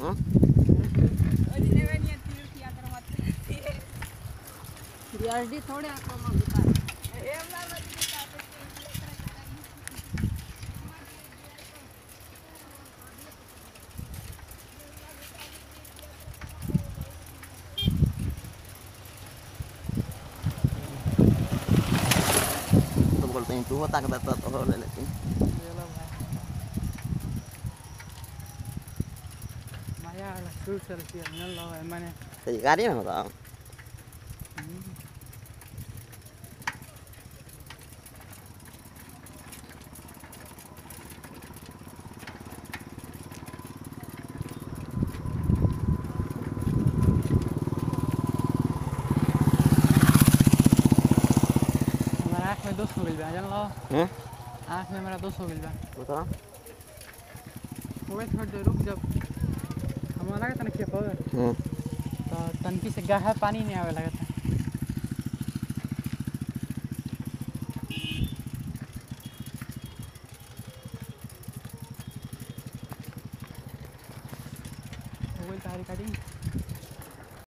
हां रियलिटी थोड़े आपको मांगता है तो बोलते हैं तू होता का तो हो ले लेती माया वाला शूट सेल्फी न लो है मैंने तो ये गाड़ी में होता आँख में 200 मिल जान लो हैं आँख में मेरा 200 मिल जाए बता वो थोड़ी देर रुक जब हमारा लगा था ना क्या पर तो टंकी से गहरा पानी नहीं आवे लगा था वो तारी काटी